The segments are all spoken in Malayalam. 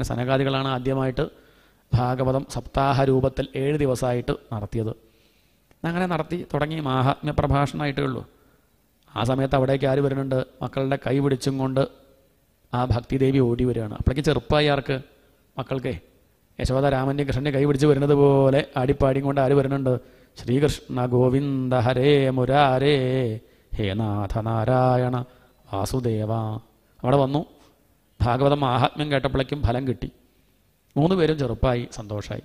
അങ്ങനെ സനകാദികളാണ് ആദ്യമായിട്ട് ഭാഗവതം സപ്താഹ രൂപത്തിൽ 7 ദിവസമായിട്ട് നടത്തിയത്. അങ്ങനെ നടത്തി തുടങ്ങി മാഹാത്മ്യ പ്രഭാഷണമായിട്ടേ ഉള്ളൂ. ആ സമയത്ത് അവിടേക്ക് ആര് വരുന്നുണ്ട്? മക്കളുടെ കൈ പിടിച്ചും കൊണ്ട് ആ ഭക്തിദേവി ഓടി വരികയാണ്. അപ്പോഴേക്ക് ചെറുപ്പമായി ആർക്ക്? മക്കൾക്കേ. യശോദ രാമൻ്റെയും കൃഷ്ണൻ്റെയും കൈ പിടിച്ച് വരുന്നത് പോലെ ആടിപ്പാടിയും കൊണ്ട് ആര് വരുന്നുണ്ട്? ശ്രീകൃഷ്ണ ഗോവിന്ദ ഹരേ മുരാരേ ഹേ നാഥ നാരായണ വാസുദേവ. അവിടെ വന്നു. ഭാഗവതം മാഹാത്മ്യം കേട്ടപ്പോഴേക്കും ഫലം കിട്ടി. 3 പേരും ചെറുപ്പമായി, സന്തോഷമായി.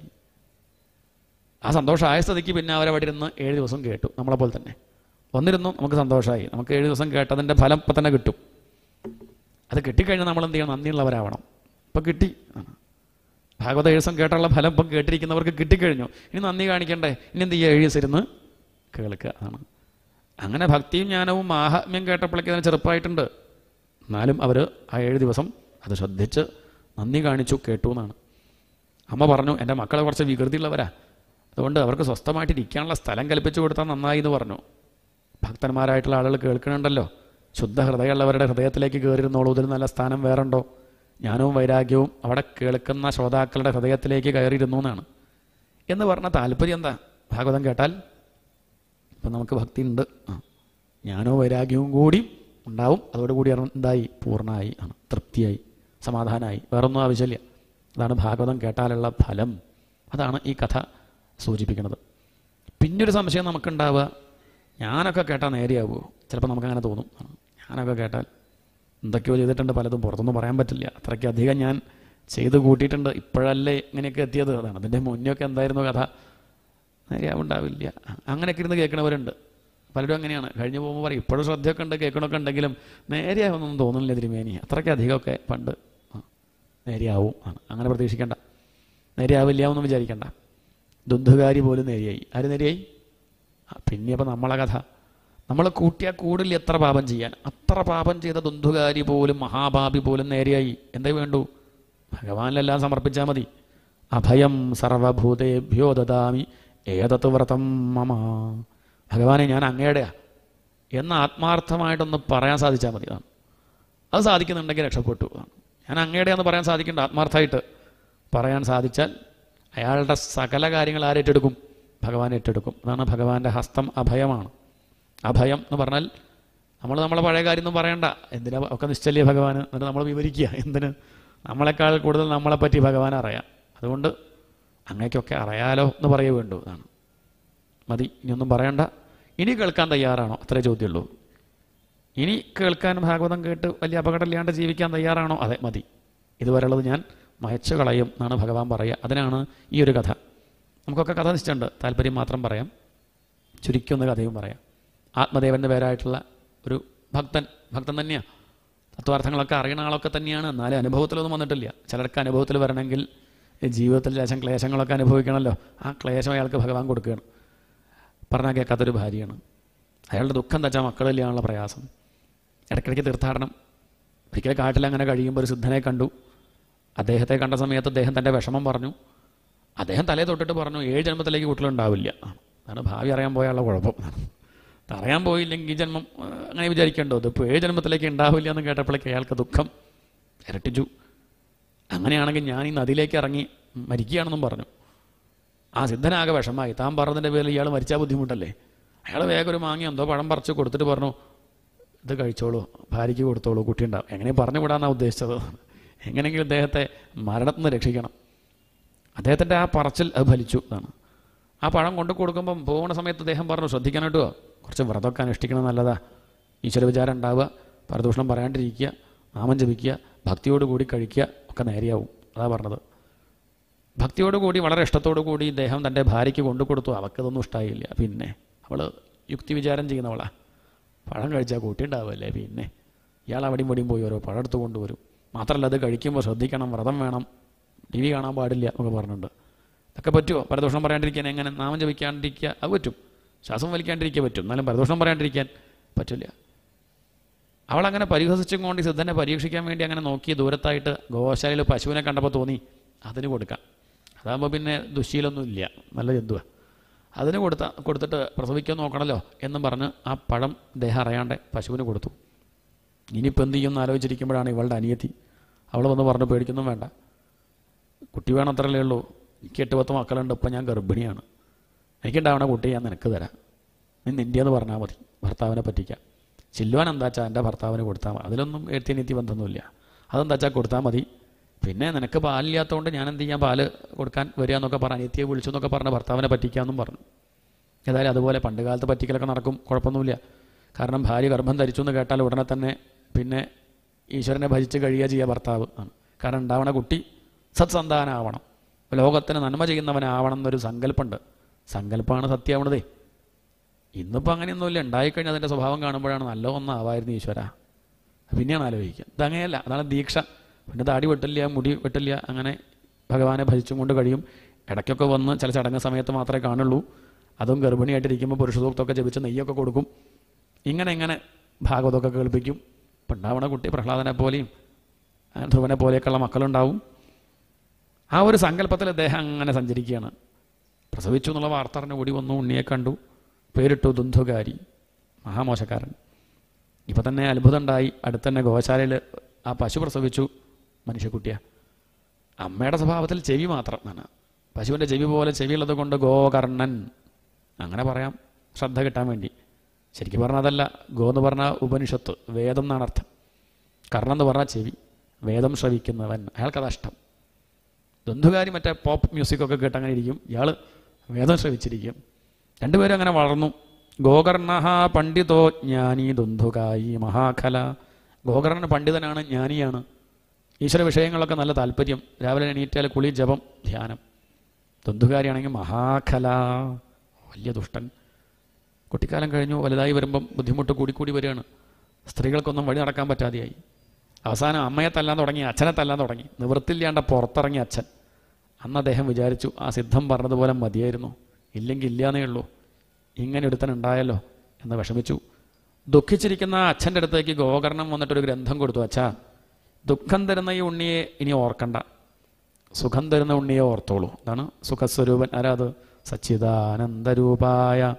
ആ സന്തോഷമായ സ്ഥിതിക്ക് പിന്നെ അവരവിടെ ഇരുന്ന് 7 ദിവസം കേട്ടു. നമ്മളെപ്പോലെ തന്നെ വന്നിരുന്നു. നമുക്ക് സന്തോഷമായി. നമുക്ക് 7 ദിവസം കേട്ടതിൻ്റെ ഫലം ഇപ്പം തന്നെ കിട്ടും. അത് കിട്ടിക്കഴിഞ്ഞാൽ നമ്മൾ എന്ത് ചെയ്യണം? നന്ദിയുള്ളവരാവണം. ഇപ്പം കിട്ടി. ഭാഗവത 7 ദിവസം കേട്ടുള്ള ഫലം ഇപ്പം കേട്ടിരിക്കുന്നവർക്ക് കിട്ടിക്കഴിഞ്ഞു. ഇനി നന്ദി കാണിക്കണ്ടേ? ഇനി എന്ത് ചെയ്യുക? 7 ദിവസം ഇരുന്ന് കേൾക്കുക ആണ്. അങ്ങനെ ഭക്തിയും ജ്ഞാനവും മാഹാത്മ്യം കേട്ടപ്പോഴേക്ക് അതിന് ചെറുപ്പമായിട്ടുണ്ട്. എന്നാലും അവർ ആ 7 ദിവസം അത് ശ്രദ്ധിച്ച് നന്ദി കാണിച്ചു, കേട്ടു എന്നാണ്. അമ്മ പറഞ്ഞു, എൻ്റെ മക്കളെ കുറച്ച് വികൃതിയുള്ളവരാ, അതുകൊണ്ട് അവർക്ക് സ്വസ്ഥമായിട്ടിരിക്കാനുള്ള സ്ഥലം കൽപ്പിച്ചു കൊടുത്താൽ നന്നായി എന്ന് പറഞ്ഞു. ഭക്തന്മാരായിട്ടുള്ള ആളുകൾ കേൾക്കണുണ്ടല്ലോ, ശുദ്ധ ഹൃദയമുള്ളവരുടെ ഹൃദയത്തിലേക്ക് കയറിയിരുന്നോളൂ. ഇതിൽ നല്ല സ്ഥാനം വേറുണ്ടോ? ജ്ഞാനവും വൈരാഗ്യവും അവിടെ കേൾക്കുന്ന ശ്രോതാക്കളുടെ ഹൃദയത്തിലേക്ക് കയറിയിരുന്നു എന്നാണ്. എന്ന് പറഞ്ഞ താല്പര്യം എന്താ? ഭാഗവതം കേട്ടാൽ ഇപ്പം നമുക്ക് ഭക്തി ഉണ്ട്, ജ്ഞാനവും വൈരാഗ്യവും കൂടി ഉണ്ടാവും. അതോടുകൂടി എന്തായി? പൂർണ്ണമായി ആണ്, തൃപ്തിയായി, സമാധാനമായി, വേറൊന്നും ആവശ്യമില്ല. അതാണ് ഭാഗവതം കേട്ടാലുള്ള ഫലം. അതാണ് ഈ കഥ സൂചിപ്പിക്കുന്നത്. പിന്നൊരു സംശയം നമുക്കുണ്ടാവുക, ഞാനൊക്കെ കേട്ടാൽ നേരെയാവുമോ? ചിലപ്പോൾ നമുക്കങ്ങനെ തോന്നും. ഞാനൊക്കെ കേട്ടാൽ എന്തൊക്കെയോ ചെയ്തിട്ടുണ്ട്, പലതും പുറത്തൊന്നും പറയാൻ പറ്റില്ല, അത്രയ്ക്ക് അധികം ഞാൻ ചെയ്ത് കൂട്ടിയിട്ടുണ്ട്, ഇപ്പോഴല്ലേ ഇങ്ങനെയൊക്കെ എത്തിയത്. അതാണ്. അതിൻ്റെ മുന്നൊക്കെ എന്തായിരുന്നു കഥ? നേരെയാവുണ്ടാവില്ല. അങ്ങനെയൊക്കെ ഇരുന്ന് കേൾക്കണവരുണ്ട്. പലരും അങ്ങനെയാണ്. കഴിഞ്ഞു പോകുമ്പോൾ പറയും ഇപ്പോഴും ശ്രദ്ധയൊക്കെ ഉണ്ട്, കേൾക്കണമൊക്കെ ഉണ്ടെങ്കിലും നേരെയാവുന്നൊന്നും തോന്നുന്നില്ല തിരുമേനി, അത്രയ്ക്ക് അധികമൊക്കെ പണ്ട് നേരെയാവും ആണ്. അങ്ങനെ പ്രതീക്ഷിക്കേണ്ട. നേരെയാവില്ല എന്ന് വിചാരിക്കേണ്ട. ദുന്ധുകാരി പോലും നേരെയായി. ആര് നേരെയായി? പിന്നെ അപ്പം നമ്മളെ കഥ, നമ്മൾ കൂട്ടിയാൽ കൂടില്ല എത്ര പാപം ചെയ്യാൻ. അത്ര പാപം ചെയ്ത ദുന്ധുകാരി പോലും, മഹാപാപി പോലും നേരെയായി. എന്തേ വേണ്ടു? ഭഗവാനിലെല്ലാം സമർപ്പിച്ചാൽ മതി. അഭയം സർവഭൂതേഭ്യോ ദദാമി ഏതത് വ്രതം മമ. ഭഗവാനെ ഞാൻ അങ്ങയുടെയാ എന്ന് ആത്മാർത്ഥമായിട്ടൊന്ന് പറയാൻ സാധിച്ചാൽ മതി. അത് സാധിക്കുന്നുണ്ടെങ്കിൽ രക്ഷപ്പെട്ടു. ഞാൻ അങ്ങയുടെയാന്ന് പറയാൻ സാധിക്കേണ്ട, ആത്മാർത്ഥമായിട്ട് പറയാൻ സാധിച്ചാൽ അയാളുടെ സകല കാര്യങ്ങൾ ആരേറ്റെടുക്കും? ഭഗവാൻ ഏറ്റെടുക്കും. അതാണ് ഭഗവാന്റെ ഹസ്തം അഭയമാണ്. അഭയം എന്ന് പറഞ്ഞാൽ നമ്മളെ പഴയ കാര്യമൊന്നും പറയണ്ട, എന്തിനാ ഒക്കെ നിശ്ചല്യ ഭഗവാൻ, എന്നിട്ട് നമ്മൾ വിവരിക്കുക. എന്തിന്? നമ്മളെക്കാൾ കൂടുതൽ നമ്മളെപ്പറ്റി ഭഗവാൻ അറിയാം. അതുകൊണ്ട് അങ്ങേക്കൊക്കെ അറിയാലോ എന്ന് പറയേ വേണ്ടു. അതാണ് മതി. ഇനിയൊന്നും പറയണ്ട. ഇനി കേൾക്കാൻ തയ്യാറാണോ? അത്രേ ചോദ്യമുള്ളൂ. ഇനി കേൾക്കാൻ, ഭാഗവതം കേട്ട് വലിയ അപകടമില്ലാണ്ട് ജീവിക്കാൻ തയ്യാറാണോ? അതെ, മതി. ഇതുവരെയുള്ളത് ഞാൻ മയച്ചു കളയും എന്നാണ് ഭഗവാൻ പറയുക. അതിനാണ് ഈ ഒരു കഥ. നമുക്കൊക്കെ കഥ നിശ്ചയമുണ്ട്, താല്പര്യം മാത്രം പറയാം. ചുരുക്കിയൊന്ന് കഥയും പറയാം. ആത്മദേവൻ്റെ പേരായിട്ടുള്ള ഒരു ഭക്തൻ തന്നെയാണ്. തത്വാർത്ഥങ്ങളൊക്കെ അറിയണ ആളൊക്കെ തന്നെയാണ്. എന്നാലും അനുഭവത്തിലൊന്നും വന്നിട്ടില്ല. ചിലർക്ക് അനുഭവത്തിൽ വരണമെങ്കിൽ ജീവിതത്തിൽ ലേശം ക്ലേശങ്ങളൊക്കെ അനുഭവിക്കണമല്ലോ. ആ ക്ലേശം അയാൾക്ക് ഭഗവാൻ കൊടുക്കുകയാണ്. പറഞ്ഞാൽ കേൾക്കാത്തൊരു ഭാര്യയാണ്. അയാളുടെ ദുഃഖം എന്താ വെച്ചാൽ മക്കളില്ലാനുള്ള പ്രയാസം. ഇടയ്ക്കിടയ്ക്ക് തീർത്ഥാടനം. ഒരിക്കലും കാട്ടിൽ അങ്ങനെ കഴിയുമ്പോൾ ഒരു സിദ്ധനെ കണ്ടു. അദ്ദേഹത്തെ കണ്ട സമയത്ത് അദ്ദേഹം തൻ്റെ വിഷമം പറഞ്ഞു. അദ്ദേഹം തലേ തൊട്ടിട്ട് പറഞ്ഞു 7 ജന്മത്തിലേക്ക് കുട്ടികളുണ്ടാവില്ല. അതാണ് ഭാവി അറിയാൻ പോയാലുള്ള കുഴപ്പം. അറിയാൻ പോയില്ലെങ്കിൽ ഈ ജന്മം അങ്ങനെ വിചാരിക്കേണ്ടോ? ഇതിപ്പോൾ 7 ജന്മത്തിലേക്ക് ഉണ്ടാവില്ല എന്ന് കേട്ടപ്പോഴേക്ക് അയാൾക്ക് ദുഃഖം ഇരട്ടിച്ചു. അങ്ങനെയാണെങ്കിൽ ഞാൻ ഈ നദിയിലേക്ക് ഇറങ്ങി മരിക്കുകയാണെന്നും പറഞ്ഞു. ആ സിദ്ധനാകെ വിഷമായി. താൻ പറഞ്ഞതിൻ്റെ പേരിൽ ഇയാൾ മരിച്ചാൽ ബുദ്ധിമുട്ടല്ലേ. അയാൾ വേഗം ഒരു മാങ്ങ എന്തോ പഴം പറിച്ച് കൊടുത്തിട്ട് പറഞ്ഞു, ഇത് കഴിച്ചോളൂ, ഭാര്യയ്ക്ക് കൊടുത്തോളൂ, കുട്ടിയുണ്ടാവും. എങ്ങനെ പറഞ്ഞു വിടാമെന്നാണ് ഉദ്ദേശിച്ചത്. എങ്ങനെയെങ്കിലും അദ്ദേഹത്തെ മരണത്തിൽ നിന്ന് രക്ഷിക്കണം. അദ്ദേഹത്തിൻ്റെ ആ പറച്ചിൽ അത് ഫലിച്ചു. എന്നാണ്. ആ പഴം കൊണ്ടു കൊടുക്കുമ്പം പോകുന്ന സമയത്ത് അദ്ദേഹം പറഞ്ഞു, ശ്രദ്ധിക്കണം കേട്ടോ, കുറച്ച് വ്രതമൊക്കെ അനുഷ്ഠിക്കണം, നല്ലതാ. ഈശ്വര വിചാരം ഉണ്ടാവുക, പരദൂഷണം പറയാണ്ടിരിക്കുക, നാമം ജപിക്കുക, ഭക്തിയോടുകൂടി കഴിക്കുക, ഒക്കെ നേരെയാവും. അതാ പറഞ്ഞത്. ഭക്തിയോടുകൂടി വളരെ ഇഷ്ടത്തോടു കൂടി ഇദ്ദേഹം തൻ്റെ ഭാര്യയ്ക്ക് കൊണ്ടു കൊടുത്തു. അവൾക്കതൊന്നും ഇഷ്ടമായില്ല. പിന്നെ അവൾ യുക്തി വിചാരം ചെയ്യുന്നവളാ. പഴം കഴിച്ചാൽ കൂട്ടിയുണ്ടാവുമല്ലേ. പിന്നെ ഇയാൾ അവിടെയും ഇവിടെയും പോയി ഓരോ പഴം എടുത്ത് കൊണ്ടുവരും. മാത്രമല്ല അത് കഴിക്കുമ്പോൾ ശ്രദ്ധിക്കണം, വ്രതം വേണം, TV കാണാൻ പാടില്ല എന്നൊക്കെ പറഞ്ഞിട്ടുണ്ട്. ഇതൊക്കെ പറ്റുമോ? പരദൂഷണം പറയാണ്ടിരിക്കാൻ എങ്ങനെ? നാമം ജപിക്കാണ്ടിരിക്കുക അത് പറ്റും, ശ്വാസം വലിക്കാണ്ടിരിക്കുക പറ്റും, എന്നാലും പരദൂഷണം പറയാണ്ടിരിക്കാൻ പറ്റില്ല. അവളങ്ങനെ പരിഹസിച്ചും കൊണ്ട് സിദ്ധനെ പരീക്ഷിക്കാൻ വേണ്ടി അങ്ങനെ നോക്കി ദൂരത്തായിട്ട് ഗോശാലയിൽ പശുവിനെ കണ്ടപ്പോൾ തോന്നി അതിന് കൊടുക്കാം. അതാകുമ്പോൾ പിന്നെ ദുശ്ശീലൊന്നും ഇല്ല, നല്ല ജന്തുവാ. അതിന് കൊടുത്തിട്ട് പ്രസവിക്കാൻ നോക്കണമല്ലോ എന്നും പറഞ്ഞ് ആ പഴം ദേഹം അറിയാണ്ട് പശുവിന് കൊടുത്തു. ഇനിയിപ്പോൾ എന്ത് ചെയ്യുമെന്ന് ആലോചിച്ചിരിക്കുമ്പോഴാണ് ഇവളുടെ അനിയത്തി. അവൾ വന്ന് പറഞ്ഞു, പേടിക്കൊന്നും വേണ്ട, കുട്ടി വേണത്രല്ലേ ഉള്ളൂ, എനിക്ക് 8-10 മക്കളുണ്ട്, ഇപ്പം ഞാൻ ഗർഭിണിയാണ്, എനിക്കുണ്ടാവണ കുട്ടി ഞാൻ നിനക്ക് തരാം, നീ നിൻ്റെയെന്ന് പറഞ്ഞാൽ മതി, ഭർത്താവിനെ പറ്റിക്കാം. ചില്ലുവാൻ എന്താ വെച്ചാൽ എൻ്റെ ഭർത്താവിന് കൊടുത്താൽ മതി, അതിലൊന്നും എഴുത്തിനീതി ബന്ധമൊന്നുമില്ല, അതെന്താ വെച്ചാൽ കൊടുത്താൽ മതി. പിന്നെ നിനക്ക് പാലില്ലാത്തതുകൊണ്ട് ഞാൻ എന്ത് ചെയ്യാൻ, പാല് കൊടുക്കാൻ വരിക എന്നൊക്കെ പറഞ്ഞ് അനിയത്തിയെ വിളിച്ചു എന്നൊക്കെ പറഞ്ഞ് ഭർത്താവിനെ പറ്റിക്കാമെന്നും പറഞ്ഞു. ഏതായാലും അതുപോലെ പണ്ട് കാലത്ത് പറ്റിക്കലൊക്കെ നടക്കും, കുഴപ്പമൊന്നുമില്ല. കാരണം ഭാര്യ ഗർഭം ധരിച്ചു എന്ന് കേട്ടാൽ ഉടനെ തന്നെ പിന്നെ ഈശ്വരനെ ഭജിച്ച് കഴിയുക ചെയ്യുക ഭർത്താവ് ആണ്. കാരണം ഉണ്ടാവണ കുട്ടി സത്സന്താനാവണം, ലോകത്തിന് നന്മ ചെയ്യുന്നവനാവണം എന്നൊരു സങ്കല്പമുണ്ട്. സങ്കല്പമാണ് സത്യമാവണതേ. ഇന്നിപ്പോൾ അങ്ങനെയൊന്നുമില്ല, ഉണ്ടായിക്കഴിഞ്ഞാൽ അതിൻ്റെ സ്വഭാവം കാണുമ്പോഴാണ് നല്ല ഒന്നാവായിരുന്നു ഈശ്വര, പിന്നെയാണ് ആലോചിക്കുക. ഇതങ്ങനെയല്ല, അതാണ് ദീക്ഷ. പിന്നെ താടി വെട്ടില്ല, മുടി വെട്ടില്ല, അങ്ങനെ ഭഗവാനെ ഭജിച്ചും കൊണ്ട് കഴിയും. ഇടയ്ക്കൊക്കെ വന്ന് ചില ചടങ്ങ് സമയത്ത് മാത്രമേ കാണുള്ളൂ, അതും ഗർഭിണിയായിട്ടിരിക്കുമ്പോൾ പുരുഷസൂക്തമൊക്കെ ജപിച്ച് നെയ്യൊക്കെ കൊടുക്കും. ഇങ്ങനെ ഭാഗവതമൊക്കെ കേൾപ്പിക്കും. ഇപ്പം ഉണ്ടാവണ കുട്ടി പ്രഹ്ലാദനെ പോലെയും ധ്രുവനെ പോലെയൊക്കെയുള്ള മക്കളുണ്ടാവും. ആ ഒരു സങ്കല്പത്തിൽ അദ്ദേഹം അങ്ങനെ സഞ്ചരിക്കുകയാണ്. പ്രസവിച്ചു എന്നുള്ള വാർത്ത അറിഞ്ഞ് ഓടി വന്നു, ഉണ്ണിയെ കണ്ടു, പേരിട്ടു ദുന്ധുകാരി, മഹാമോശക്കാരൻ. ഇപ്പം തന്നെ അത്ഭുതം ഉണ്ടായി, അടുത്തന്നെ ഗോശാലയിൽ ആ പശു പ്രസവിച്ചു മനുഷ്യക്കുട്ടിയാണ്. അമ്മയുടെ സ്വഭാവത്തിൽ ചെവി മാത്രം ആണ്, പശുവിൻ്റെ ചെവി പോലെ ചെവിയുള്ളത് കൊണ്ട് ഗോകർണൻ അങ്ങനെ പറയാം, ശ്രദ്ധ കിട്ടാൻ വേണ്ടി. ശരിക്കും പറഞ്ഞാൽ അതല്ല, ഗോ എന്ന് പറഞ്ഞാൽ ഉപനിഷത്ത്, വേദം എന്നാണ് അർത്ഥം. കർണം എന്ന് പറഞ്ഞാൽ ചെവി, വേദം ശ്രവിക്കുന്നവൻ, അയാൾക്കത് ഇഷ്ടം. ദുന്ധുകാരി മറ്റേ പോപ്പ് മ്യൂസിക്കൊക്കെ കേട്ട് അങ്ങനെ ഇരിക്കും, ഇയാൾ വേദം ശ്രവിച്ചിരിക്കും. രണ്ടുപേരും അങ്ങനെ വളർന്നു. ഗോകർണ പണ്ഡിതോ ജ്ഞാനി ദുന്ധുകായി മഹാഖല. ഗോകർണൻ പണ്ഡിതനാണ്, ജ്ഞാനിയാണ്, ഈശ്വര വിഷയങ്ങളൊക്കെ നല്ല താല്പര്യം, രാവിലെ എണീറ്റാൽ കുളി, ജപം, ധ്യാനം. ദുന്ധുകാരിയാണെങ്കിൽ മഹാഖല, വലിയ ദുഷ്ടൻ. കുട്ടിക്കാലം കഴിഞ്ഞു, വലുതായി വരുമ്പം ബുദ്ധിമുട്ട് കൂടിക്കൂടി വരികയാണ്. സ്ത്രീകൾക്കൊന്നും വഴി നടക്കാൻ പറ്റാതെയായി. അവസാനം അമ്മയെ തല്ലാൻ തുടങ്ങി, അച്ഛനെ തല്ലാൻ തുടങ്ങി. നിവൃത്തില്ലാണ്ട പുറത്തിറങ്ങി അച്ഛൻ. അന്ന് അദ്ദേഹം വിചാരിച്ചു, ആ സിദ്ധം പറഞ്ഞതുപോലെ മതിയായിരുന്നു, ഇല്ലെങ്കിൽ ഇല്ലാന്നേ ഉള്ളൂ, ഇങ്ങനെ ഒരുത്തനുണ്ടായല്ലോ എന്ന് വിഷമിച്ചു. ദുഃഖിച്ചിരിക്കുന്ന അച്ഛൻ്റെ അടുത്തേക്ക് ഗോകർണം വന്നിട്ടൊരു ഗ്രന്ഥം കൊടുത്തു. അച്ഛാ, ദുഃഖം തരുന്ന ഈ ഉണ്ണിയെ ഇനി ഓർക്കണ്ട, സുഖം തരുന്ന ഉണ്ണിയെ ഓർത്തോളൂ. അതാണ് സുഖസ്വരൂപൻ. ആരാത്? സച്ചിദാനന്ദരൂപായ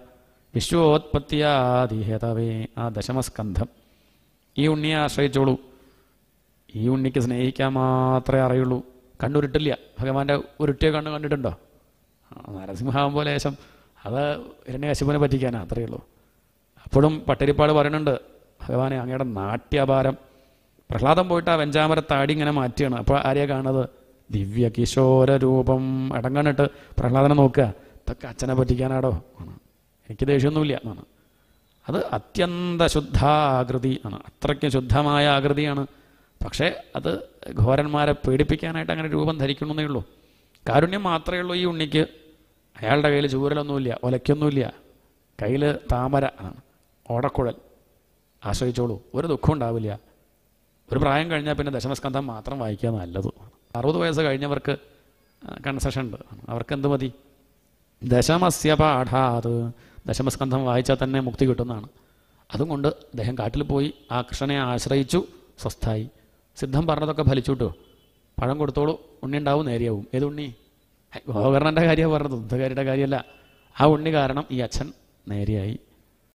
വിശ്വോത്പത്തിയാദിഹേതവേ, ആ ദശമസ്കന്ധം. ഈ ഉണ്ണിയെ ആശ്രയിച്ചോളൂ. ഈ ഉണ്ണിക്ക് സ്നേഹിക്കാൻ മാത്രമേ അറിയുള്ളൂ. കണ്ണുരുട്ടില്ല. ഭഗവാന്റെ ഉരുട്ടിയ കണ്ണ് കണ്ടിട്ടുണ്ടോ? നരസിംഹാവൻ പോലെ ലേശം, അത് ഹിരണ്യകശിപുവിനെ പറ്റിക്കാനാണ്, അത്രയേ ഉള്ളൂ. അപ്പോഴും പട്ടരിപ്പാട് പറയുന്നുണ്ട്, ഭഗവാനെ അങ്ങയുടെ നാട്യാപാരം. പ്രഹ്ലാദം പോയിട്ട് ആ വെഞ്ചാമരത്താടി ഇങ്ങനെ മാറ്റിയാണ്. അപ്പോൾ ആരെയാ കാണുന്നത്? ദിവ്യ കിശോര രൂപം. അടങ്ങണിട്ട് പ്രഹ്ലാദനെ നോക്കുക, ഇതൊക്കെ അച്ഛനെ പറ്റിക്കാനാടോ? എനിക്ക് ദേഷ്യമൊന്നുമില്ല എന്നാണ്. അത് അത്യന്ത ശുദ്ധാകൃതി ആണ്, അത്രയ്ക്ക് ശുദ്ധമായ ആകൃതിയാണ്. പക്ഷേ അത് ഘോരന്മാരെ പേടിപ്പിക്കാനായിട്ട് അങ്ങനെ രൂപം ധരിക്കണമെന്നേ ഉള്ളൂ. കാരുണ്യം മാത്രമേ ഉള്ളൂ ഈ ഉണ്ണിക്ക്. അയാളുടെ കയ്യിൽ ചൂരലൊന്നുമില്ല, ഒലയ്ക്കൊന്നുമില്ല, കയ്യിൽ താമര ആണ്, ഓടക്കുഴൽ. ആശ്രയിച്ചോളൂ, ഒരു ദുഃഖം ഉണ്ടാവില്ല. ഒരു പ്രായം കഴിഞ്ഞാൽ പിന്നെ ദശമസ്കന്ധം മാത്രം വായിക്കുക നല്ലത്. 60 വയസ്സ് കഴിഞ്ഞവർക്ക് കൺസെഷൻ ഉണ്ട്, അവർക്ക് എന്ത് മതി? ദശമസ്യ പാഠാത്, ദശമസ്കന്ധം വായിച്ചാൽ തന്നെ മുക്തി കിട്ടുന്നതാണ്. അതുകൊണ്ട് അദ്ദേഹം കാട്ടിൽ പോയി ആ കൃഷ്ണനെ ആശ്രയിച്ചു, സ്വസ്ഥായി. സിദ്ധം പറഞ്ഞതൊക്കെ ഫലിച്ചു കിട്ടുമോ? പഴം കൊടുത്തോളൂ, ഉണ്ണി ഉണ്ടാവും, നേരെയാവും. ഏത് ഉണ്ണി? ഗോകർണൻ്റെ കാര്യമാണ് പറഞ്ഞത്, ദുദ്ധകാരിയുടെ കാര്യമല്ല. ആ ഉണ്ണി കാരണം ഈ അച്ഛൻ നേരെയായി.